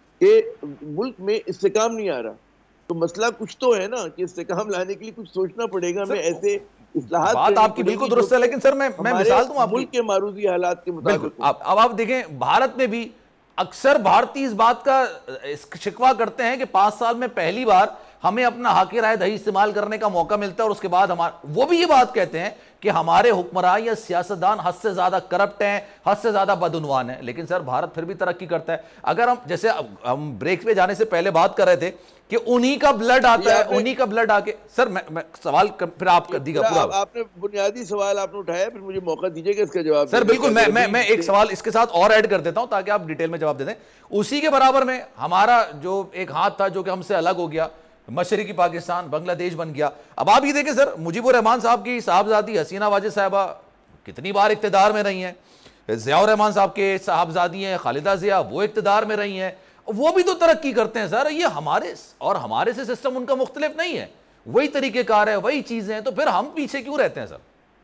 कि मुल्क में इस्तेकाम नहीं आ रहा। तो मसला कुछ तो है ना, कि इस्तेकाम लाने के लिए कुछ सोचना पड़ेगा। हमें ऐसे बात आपकी बिल्कुल दुरुस्त है, लेकिन सर मैं मिसाल दूं आपको मुल्क के मारूजी हालात के मुताबिक। अब आप देखें, भारत में भी अक्सर भारतीय इस बात का शिकवा करते हैं कि 5 साल में पहली बार हमें अपना हाके राय दही इस्तेमाल करने का मौका मिलता है, और उसके बाद वो भी ये बात कहते हैं कि हमारे हुक्मरान या सियासतदान हद से ज्यादा करप्ट हैं, हद से ज्यादा बदउनवान हैं। लेकिन सर भारत फिर भी तरक्की करता है। अगर हम, जैसे हम ब्रेक पे जाने से पहले बात कर रहे थे कि उन्हीं का ब्लड आता है, उन्हीं का ब्लड आके, सर मैं सवाल फिर आप कर दीजिएगा पूरा। आपने बुनियादी सवाल आपने उठाया, फिर मुझे मौका दीजिएगा इसका जवाब। सर बिल्कुल, मैं एक सवाल इसके साथ और ऐड कर देता हूं ताकि आप डिटेल में जवाब दे दें। उसी के बराबर में हमारा जो एक हाथ था जो कि हमसे अलग हो गया, मशरिकी पाकिस्तान बांग्लादेश बन गया। अब आप ये देखें सर, मुजीबुर रहमान साहब की साहबजादी हसीना वाजिद साहिबा कितनी बार इख्तिदार में रही हैं, ज़ियाउर रहमान साहब के साहबजादी हैं खालिदा ज़िया, वो इख्तिदार में रही हैं, वो भी तो तरक्की करते हैं सर। ये हमारे से सिस्टम उनका मुख्तलिफ नहीं है, वही तरीकेकार है, वही चीजें हैं, तो फिर हम पीछे क्यों रहते हैं सर?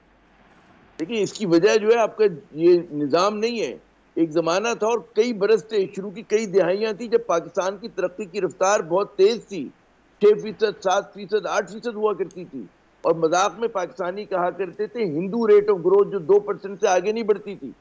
देखिए, इसकी वजह जो है आपका ये निज़ाम नहीं है। एक ज़माना था और कई बरस थे, शुरू की कई दिहाइयाँ थी, जब पाकिस्तान की तरक्की की रफ्तार बहुत तेज़ थी, 6%, 7%, 8% हुआ करती थी। और मजाक में पाकिस्तानी कहा करते थे हिंदू रेट ऑफ ग्रोथ, जो 2% से आगे नहीं बढ़ती थी।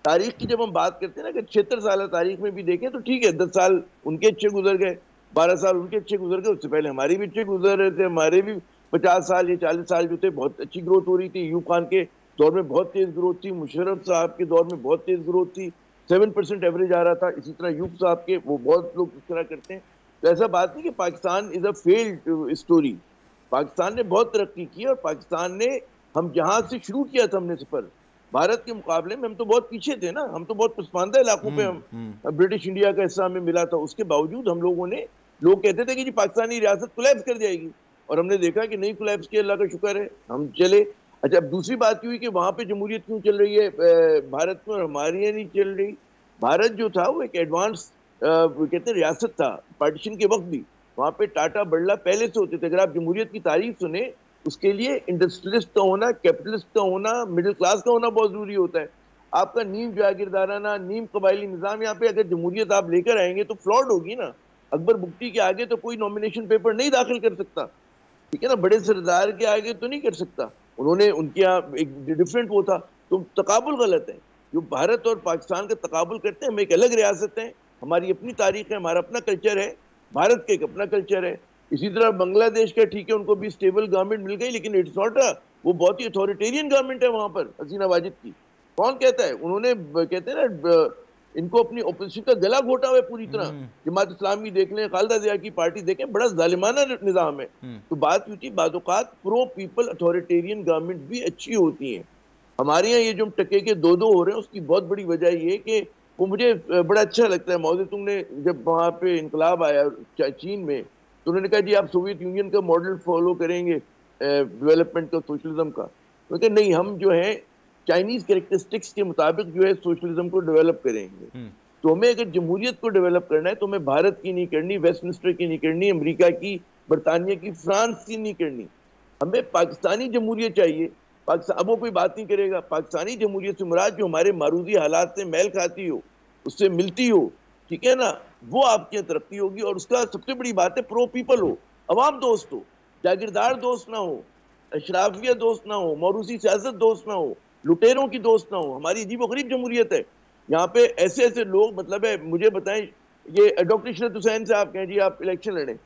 तारीख की जब हम बात करते हैं ना, कि 76 साल तारीख में भी देखें तो ठीक है, 10 साल उनके अच्छे गुजर गए, 12 साल उनके अच्छे गुजर गए, उससे पहले हमारे भी अच्छे गुजर रहे थे। हमारे भी 50 साल या 40 साल जो थे बहुत अच्छी ग्रोथ हो रही थी। यूब खान के दौर में बहुत तेज ग्रोथ थी, मुशर्रफ साहब के दौर में बहुत तेज ग्रोथ थी, 7% एवरेज आ रहा था। इसी तरह यूब साहब के, वो बहुत लोग इस तरह करते हैं। तो ऐसा बात नहीं कि Pakistan is a failed story. Pakistan ने बहुत तरक्की की और पाकिस्तान ने, हम जहां से शुरू किया था हमने सफर, भारत के मुकाबले में हम तो बहुत पीछे थे ना, हम तो बहुत पसमानदा इलाकों पे हम ब्रिटिश इंडिया का हिस्सा हमें मिला था। उसके बावजूद हम लोगों ने, लोग कहते थे कि जी पाकिस्तानी रियासत कोलैप्स कर जाएगी, और हमने देखा कि नहीं कोलैप्स किया, अल्लाह का शुक्र है, हम चले। अच्छा, अब दूसरी बात ये हुई कि वहां पे जमहूरियत क्यों चल रही है भारत में और हमारे यहाँ नहीं चल रही। भारत जो था वो एक एडवांस कहते हैं रियासत था, पार्टीशन के वक्त भी वहां पे टाटा बिरला पहले से होते थे। अगर आप जमहूरियत की तारीफ सुने, उसके लिए इंडस्ट्रियलिस्ट का होना, कैपिटलिस्ट का होना, मिडिल क्लास का होना बहुत जरूरी होता है। आपका नीम जागीरदाराना, नीम कबायली निजाम यहाँ पे अगर जमहूरियत आप लेकर आएंगे तो फ्लॉड होगी ना। अकबर बुगटी के आगे तो कोई नॉमिनेशन पेपर नहीं दाखिल कर सकता, ठीक है ना, बड़े सरदार के आगे तो नहीं कर सकता। उन्होंने, उनके यहाँ एक डिफरेंट वो था। तो तकाबुल गलत है। जो भारत और पाकिस्तान का तकाबुल करते हैं, हम एक अलग रियासत है, हमारी अपनी तारीख है, हमारा अपना कल्चर है, भारत का एक अपना कल्चर है। इसी तरह बांग्लादेश का, ठीक है, उनको भी स्टेबल गवर्नमेंट मिल गई, लेकिन इट्स नॉट अ, वो बहुत ही अथॉरिटेरियन गवर्नमेंट है वहां पर हसीना वाजिद की। कौन कहता है? उन्होंने, कहते हैं ना, इनको अपनी ओपोजिशन का गला घोटा हुआ है पूरी तरह। जमात इस्लामी देख लें, खालिदा जिया की पार्टी देखें, बड़ा जालिमाना निजाम है। तो बात हुई थी, बादौकात प्रो पीपल अथॉरिटेरियन गवर्नमेंट भी अच्छी होती हैं। हमारे यहाँ ये जो टके के दो हो रहे हैं, उसकी बहुत बड़ी वजह ये कि वो, मुझे बड़ा अच्छा लगता है, मौजूद तुमने जब वहाँ पे इनकलाब आया चीन में, तो उन्होंने कहा जी आप सोवियत यूनियन का मॉडल फॉलो करेंगे डेवलपमेंट का, सोशलिज्म का। तो कहते नहीं, हम जो है चाइनीज कैरेक्टरिस्टिक्स के मुताबिक जो है सोशलिज्म को डेवलप करेंगे। तो हमें अगर जमहूरियत को डेवलप करना है तो हमें भारत की नहीं करनी, वेस्टमिंस्टर की नहीं करनी, अमेरिका की, बरतानिया की, फ्रांस की नहीं करनी। हमें पाकिस्तानी जमहूरियत चाहिए। पाकिस्तान, अब वो कोई बात नहीं करेगा। पाकिस्तानी जमहूरियत से मुराद जो हमारे मारूदी हालात से मेल खाती हो, उससे मिलती हो, ठीक है ना, वो आपकी तरक्की होगी। और उसका सबसे बड़ी बात है प्रो पीपल हो, अवाम दोस्त हो, जागीरदार दोस्त ना हो, अशराफिया दोस्त ना हो, मौरूसी सियासत दोस्त ना हो, लुटेरों की दोस्त ना हो। हमारी अजीबोगरीब जमहूरियत है। यहाँ पे ऐसे ऐसे लोग, मतलब है, मुझे बताएं, ये डॉक्टर इशरत हुसैन साहब कहें जी आप इलेक्शन लड़ें,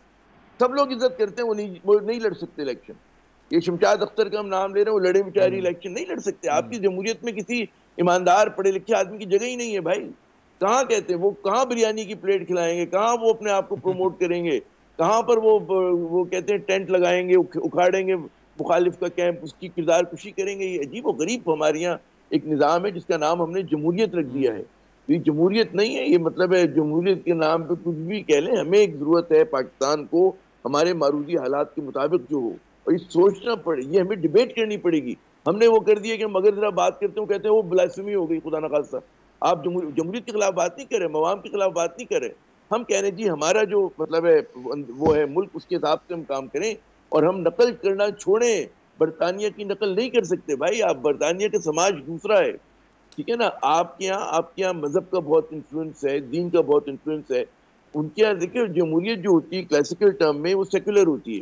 सब लोग इज्जत करते हैं, वो नहीं लड़ सकते इलेक्शन। ये शमशाद अख्तर का हम नाम ले रहे हैं, वो लड़े बेचारी इलेक्शन, नहीं लड़ सकते। आपकी जमहूरियत में किसी ईमानदार पढ़े लिखे आदमी की जगह ही नहीं है भाई। कहाँ कहते हैं वो, कहाँ बिरयानी की प्लेट खिलाएंगे, कहाँ वो अपने आप को प्रमोट करेंगे, कहाँ पर वो कहते हैं टेंट लगाएंगे, उखाड़ेंगे मुखालिफ का कैंप, उसकी किरदार कुशी करेंगे। ये अजीब व गरीब हमारे यहाँ एक निज़ाम है जिसका नाम हमने जमहूरियत रख दिया है। ये जमहूरियत नहीं है, ये मतलब है जमहूरियत के नाम पे कुछ भी कह लें। हमें एक ज़रूरत है पाकिस्तान को हमारे मारूदी हालात के मुताबिक जो हो, और ये सोचना पड़े, ये हमें डिबेट करनी पड़ेगी। हमने वो कर दिया कि हम अगर जरा बात करते हो, कहते हैं वो ब्लास्फेमी हो गई, खुदा न खास्ता। आप जमहूरियत के खिलाफ बात नहीं करें, मवाम के खिलाफ बात नहीं करें। हम कह रहे हैं जी हमारा जो मतलब है वो है मुल्क, उसके हिसाब से हम काम करें और हम नकल करना छोड़ें। बरतानिया की नकल नहीं कर सकते भाई आप, बरतानिया का समाज दूसरा है, ठीक है ना। आपके यहाँ मजहब का बहुत इन्फ्लुएंस है, दीन का बहुत इन्फ्लुएंस है। उनके यहाँ देखिए जमहूरियत जो होती है क्लासिकल टर्म में वो सेकुलर होती है।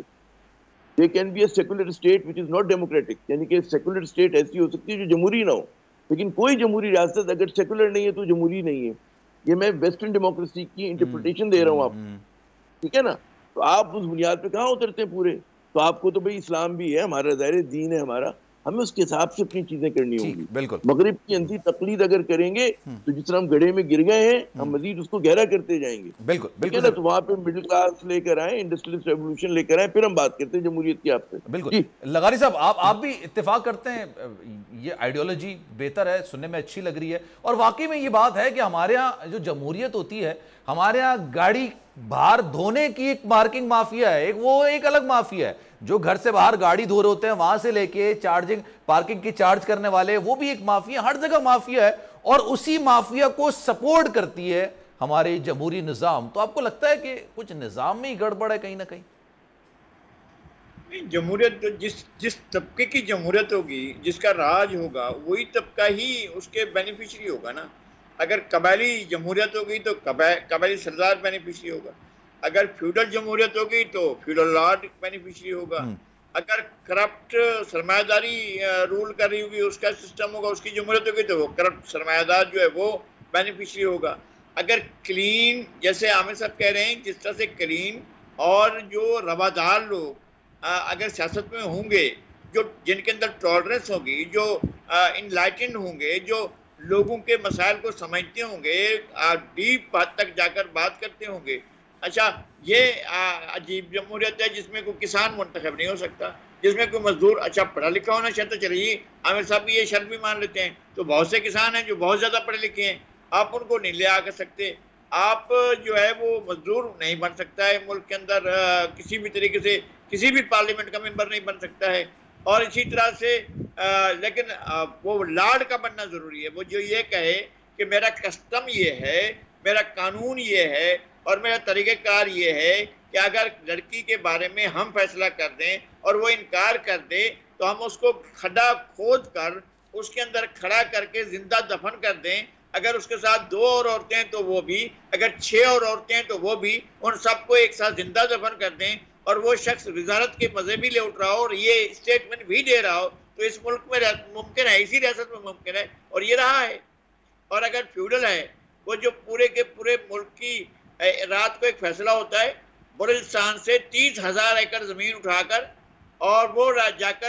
They can be a secular state which is not democratic, यानी कि सेकुलर स्टेट ऐसी हो सकती है जो जमहूरी ना हो, लेकिन कोई जमहूरी रियासत अगर सेकुलर नहीं है तो जमहूरी नहीं है। ये मैं वेस्टर्न डेमोक्रेसी की इंटरप्रिटेशन दे रहा हूँ आपको, ठीक है ना। तो आप उस बुनियाद पे कहाँ उतरते हैं पूरे? तो आपको तो भाई इस्लाम भी है हमारा, ज़ाहिर दीन है हमारा, हमें उसके हिसाब से अपनी चीजें करनी होगी। बिल्कुल। मगरिब की अंधी तकलीद अगर करेंगे तो जिस तरह हम गड्ढे में गिर गए हैं, हम मजीद उसको गहरा करते जाएंगे। बिल्कुल बिल्कुल ना, तो वहाँ पे मिडिल क्लास लेकर आए, इंडस्ट्रियलिस्ट रेवोल्यूशन लेकर आए, फिर हम बात करते हैं जमहूरियत की आपसे। बिल्कुल। लगारी साहब, आप भी इत्तेफाक करते हैं, ये आइडियोलॉजी बेहतर है, सुनने में अच्छी लग रही है, और वाकई में ये बात है कि हमारे यहाँ जो जमहूरियत होती है, हमारे यहाँ गाड़ी बाहर धोने की एक पार्किंग माफिया है, वो एक अलग माफिया है। जो घर से बाहर गाड़ी धो रहे होते हैं, वहां से लेके चार्जिंग पार्किंग की चार्ज करने वाले, वो भी एक माफिया, हर जगह माफिया है, और उसी माफिया को सपोर्ट करती है हमारे जमहूरी निजाम। तो आपको लगता है कि कुछ निजाम में ही गड़बड़ है कहीं ना कहीं? जमहूरियत तो जिस तबके की जमहूरियत होगी, जिसका राज होगा, वही तबका ही उसके बेनिफिशियरी होगा ना। अगर कबायली जमहूरियत होगी तो कबायली सरदार बेनिफिशियरी होगा, अगर फ्यूडल जमहूरियत होगी तो फ्यूडल लॉर्ड बेनिफिशियरी होगा, अगर करप्ट सरमायादारी रूल कर रही होगी, उसका सिस्टम होगा, उसकी जमहूरियत होगी, तो वो करप्ट सरमायादार जो है वो बेनिफिशरी होगा। अगर क्लीन, जैसे आमिर साहब कह रहे हैं, जिस तरह से क्लीन और जो रवादार लोग अगर सियासत में होंगे, जो जिनके अंदर टॉलरेंस होगी, जो इनलाइटेंड होंगे, जो लोगों के मसाइल को समझते होंगे, डीप हद तक जाकर बात करते होंगे। अच्छा, ये अजीब जमहूरियत है जिसमें कोई किसान मुंतखब नहीं हो सकता, जिसमें कोई मजदूर अच्छा पढ़ा लिखा होना चाहिए। तो चलिए आमिर साहब भी ये शर्त भी मान लेते हैं, तो बहुत से किसान हैं जो बहुत ज़्यादा पढ़े लिखे हैं, आप उनको नहीं ले आ सकते। आप जो है वो मजदूर नहीं बन सकता है मुल्क के अंदर, किसी भी तरीके से किसी भी पार्लियामेंट का मेंबर नहीं बन सकता है। और इसी तरह से लेकिन वो लॉर्ड का बनना ज़रूरी है, वो जो ये कहे कि मेरा कस्टम ये है, मेरा कानून ये है और मेरा तरीक़ेकार ये है कि अगर लड़की के बारे में हम फैसला कर दें और वो इनकार कर दे तो हम उसको खड्डा खोद कर उसके अंदर खड़ा करके जिंदा दफन कर दें। अगर उसके साथ 2 और औरतें हैं तो वो भी, अगर 6 और औरतें हैं तो वो भी, उन सबको एक साथ जिंदा दफन कर दें और वो शख्स वजारत के मजे भी ले उठ रहा हो और ये स्टेटमेंट भी दे रहा हो, तो इस मुल्क में मुमकिन है, इसी रियासत में मुमकिन है और ये रहा है। और अगर फ्यूडल है, वो जो पूरे के पूरे मुल्क की रात को एक फैसला होता है, बलूचिस्तान से 30,000 एकड़ ज़मीन उठाकर और वो जाकर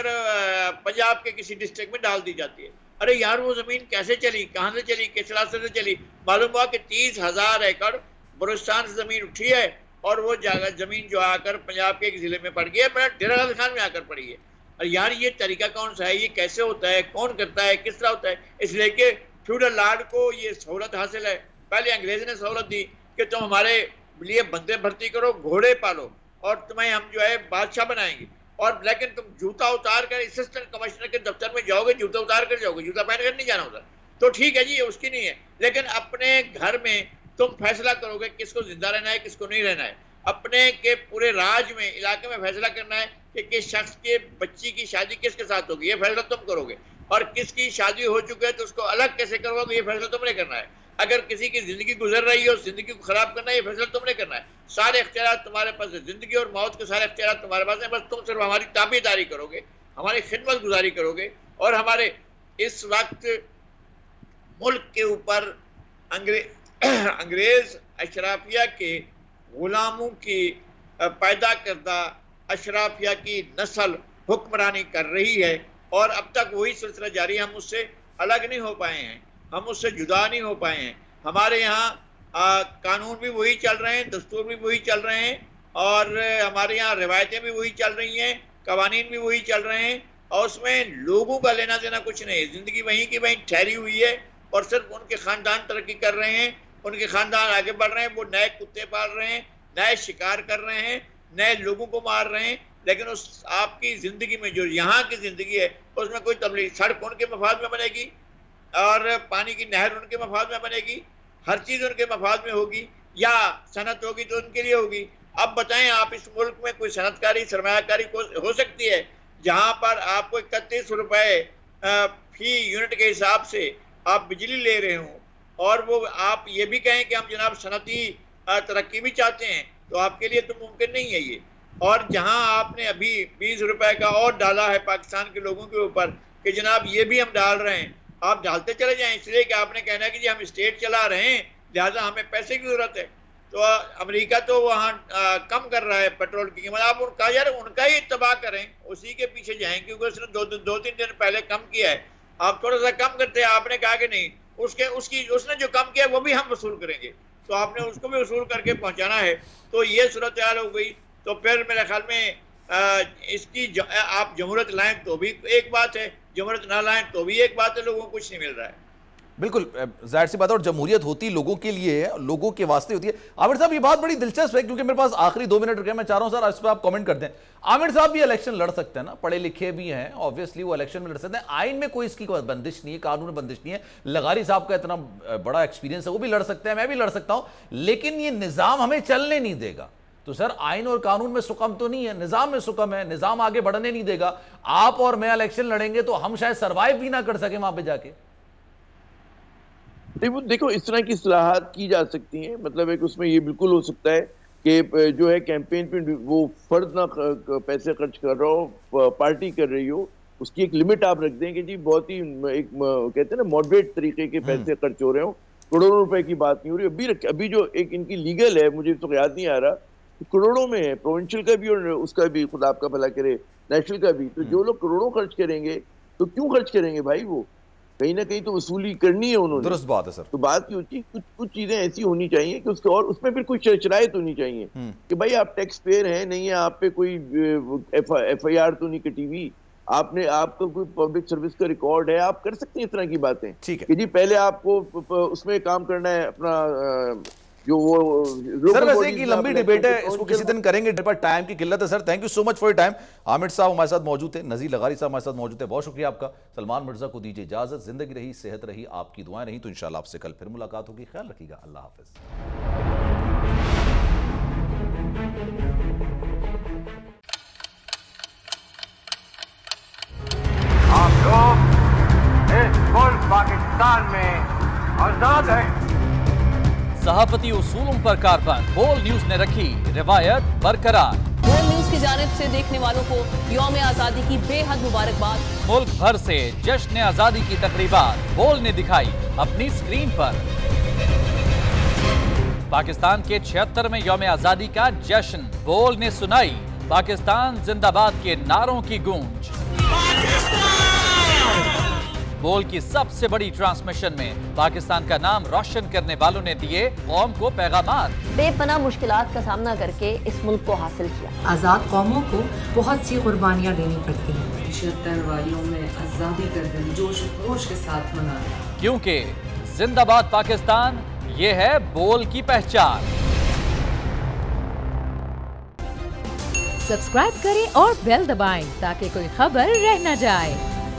पंजाब के किसी डिस्ट्रिक्ट में डाल दी जाती है। अरे यार, वो ज़मीन कैसे चली, कहाँ से चली, किस रास्ते से चली? मालूम हुआ कि 30,000 एकड़ बलूचिस्तान से ज़मीन उठी है और वो ज़मीन जो आकर पंजाब के एक ज़िले में पड़ गई है, डेरा गाजी खान में आकर पड़ी है। और यार, ये तरीका कौन सा है, ये कैसे होता है, कौन करता है, किस तरह होता है? इसलिए कि फ्यूडल लॉर्ड को ये सहूलत हासिल है। पहले अंग्रेज़ ने सहूलत दी कि तुम हमारे लिए बंदे भर्ती करो, घोड़े पालो और तुम्हें हम जो है बादशाह बनाएंगे, और लेकिन तुम जूता उतार कर असिस्टेंट कमिश्नर के दफ्तर में जाओगे, जूता उतार कर जाओगे, जूता पहन कर नहीं जाना होता। तो ठीक है जी, ये उसकी नहीं है, लेकिन अपने घर में तुम फैसला करोगे किसको जिंदा रहना है, किसको नहीं रहना है। अपने के पूरे राज में, इलाके में फैसला करना है कि किस शख्स के बच्ची की शादी किसके साथ होगी, ये फैसला तुम करोगे। और किसकी शादी हो चुकी है तो उसको अलग कैसे करवाओगे, ये फैसला तुमने करना है। अगर किसी की जिंदगी गुजर रही है, उस जिंदगी को खराब करना है, ये फैसला तुमने करना है। सारे इख्तियार तुम्हारे पास है, जिंदगी और मौत के सारे इख्तियार तुम्हारे पास है, बस तुम सिर्फ हमारी ताबेदारी करोगे, हमारी खिदमत गुजारी करोगे। और हमारे इस वक्त मुल्क के ऊपर अंग्रेज अशराफिया के गुलामों की पैदा करदा अशराफिया की नस्ल हुक्मरानी कर रही है और अब तक वही सिलसिला जारी है। हम उससे अलग नहीं हो पाए हैं, हम उससे जुदा नहीं हो पाए हैं। हमारे यहाँ कानून भी वही चल रहे हैं, दस्तूर भी वही चल रहे हैं और हमारे यहाँ रिवायतें भी वही चल रही हैं, कवानीन भी वही चल रहे हैं और उसमें लोगों का लेना देना कुछ नहीं है। ज़िंदगी वहीं की वहीं ठहरी हुई है और सिर्फ उनके ख़ानदान तरक्की कर रहे हैं, उनके ख़ानदान आगे बढ़ रहे हैं, वो नए कुत्ते पाल रहे हैं, नए शिकार कर रहे हैं, नए लोगों को मार रहे हैं। लेकिन उस आपकी ज़िंदगी में जो यहाँ की ज़िंदगी है उसमें कोई तब्दीली, सड़क उनके मफाद में बनेगी और पानी की नहर उनके मफाद में बनेगी, हर चीज़ उनके मफाद में होगी, या सनत होगी तो उनके लिए होगी। अब बताएं, आप इस मुल्क में कोई सनतकारी सरमायाकारी हो सकती है जहाँ पर आपको 31 रुपये फी यूनिट के हिसाब से आप बिजली ले रहे हों और वो आप ये भी कहें कि हम जनाब सनती तरक्की भी चाहते हैं, तो आपके लिए तो मुमकिन नहीं है ये। और जहां आपने अभी 20 रुपए का और डाला है पाकिस्तान के लोगों के ऊपर कि जनाब ये भी हम डाल रहे हैं, आप डालते चले जाएं, इसलिए कि आपने कहना है कि जी हम स्टेट चला रहे हैं लिहाजा हमें पैसे की जरूरत है। तो अमेरिका तो वहाँ कम कर रहा है पेट्रोल की कीमत, आप उनका यार उनका ही इत्तबा करें, उसी के पीछे जाएं, क्योंकि उसने दो तीन दिन पहले कम किया है, आप थोड़ा सा कम करते हैं। आपने कहा कि नहीं, उसने जो कम किया वो भी हम वसूल करेंगे, तो आपने उसको भी वसूल करके पहुंचाना है। तो ये सूरत हाल हो गई। तो फिर मेरे ख्याल में इसकी आप जमहूरियत लाएं तो भी एक बात है, जमहूरियत ना लाएं तो भी एक बात है, लोगों को कुछ नहीं मिल रहा है। बिल्कुल जाहिर सी बात है, और जमहूरियत होती लोगों के लिए है, लोगों के वास्ते होती है। आमिर साहब, ये बात बड़ी दिलचस्प है क्योंकि मेरे पास आखिरी 2 मिनट रखे, मैं चाह रहा हूं सर इस पर आप कमेंट करते हैं। आमिर साहब भी इलेक्शन लड़ सकते हैं ना, पढ़े लिखे भी हैं, ऑब्वियसली वो इलेक्शन में लड़ सकते हैं, आइन में कोई इसकी कोई बंदिश नहीं है, कानून में बंदिश नहीं है। लगारी साहब का इतना बड़ा एक्सपीरियंस है, वो भी लड़ सकते हैं, मैं भी लड़ सकता हूं, लेकिन ये निज़ाम हमें चलने नहीं देगा। तो सर आइन और कानून में सुकम तो नहीं है, निज़ाम में सुकम है, निज़ाम आगे बढ़ने नहीं देगा। आप और मैं इलेक्शन लड़ेंगे तो हम शायद सर्वाइव भी ना कर सके वहां पर जाके। देखो, इस तरह की इस्लाहात की जा सकती हैं, मतलब एक उसमें ये बिल्कुल हो सकता है कि जो है कैंपेन पे वो फर्द ना पैसे खर्च कर रहा हो, पार्टी कर रही हो, उसकी एक लिमिट आप रख दें कि जी बहुत ही एक कहते हैं ना मॉडरेट तरीके के पैसे खर्च हो रहे हो, करोड़ों रुपए की बात नहीं हो रही। अभी जो एक इनकी लीगल है, मुझे तो याद नहीं आ रहा, करोड़ों में है, प्रोविंशियल का भी और उसका भी, खुदा आपका भला करे, नेशनल का भी। तो जो लोग करोड़ों खर्च करेंगे तो क्यों खर्च करेंगे भाई? वो कहीं ना कहीं तो वसूली करनी है उन्होंने। दुरुस्त बात है सर। तो बात ये होती है कुछ चीजें ऐसी होनी चाहिए कि उसके, और उसमें फिर कुछ शरायत होनी चाहिए कि भाई आप टैक्स पेयर हैं, नहीं है आप पे कोई FIR तो नहीं कटी हुई, आपका कोई पब्लिक सर्विस का रिकॉर्ड है, आप कर सकते हैं इस तरह की बातें। ठीक है कि जी पहले आपको उसमें काम करना है अपना, जो वो सर वैसे की लंबी डिबेट है, इसको किसी दिन करेंगे, पर टाइम की किल्लत है। Sir thank you so much for your time. Aamir साहब हमारे साथ मौजूद थे, नजीर लगारी साहब हमारे साथ मौजूद थे, बहुत शुक्रिया आपका। सलमान मिर्जा को दीजिए इजाजत, जिंदगी रही, सेहत रही, आपकी दुआएं रही तो इंशाल्लाह आपसे कल फिर मुलाकात होगी। ख्याल रखिएगा, अल्लाह हाफिज। आप लोग इस मुल्क पाकिस्तान में आजाद हैं। सहाफती उसूलों पर कारबंद, बोल न्यूज ने रखी रिवायत बरकरार। बोल न्यूज की जानिब से देखने वालों को यौम आजादी की बेहद मुबारकबाद। मुल्क भर से जश्न आजादी की तकरीबात बोल ने दिखाई अपनी स्क्रीन पर। पाकिस्तान के 76वें यौम आजादी का जश्न, बोल ने सुनाई पाकिस्तान जिंदाबाद के नारों की गूंज। बोल की सबसे बड़ी ट्रांसमिशन में पाकिस्तान का नाम रोशन करने वालों ने दिए कौम को पैगामात। बेपनाह मुश्किलात का सामना करके इस मुल्क को हासिल किया। आज़ाद कौमों को बहुत सी कुर्बानियाँ देनी पड़ती हैं। 76 वालियों में आज़ादी का दिन जोश खरोश के साथ मना, क्योंकि जिंदाबाद पाकिस्तान ये है बोल की पहचान। सब्सक्राइब करें और बेल दबाएं ताकि कोई खबर रह न जाए।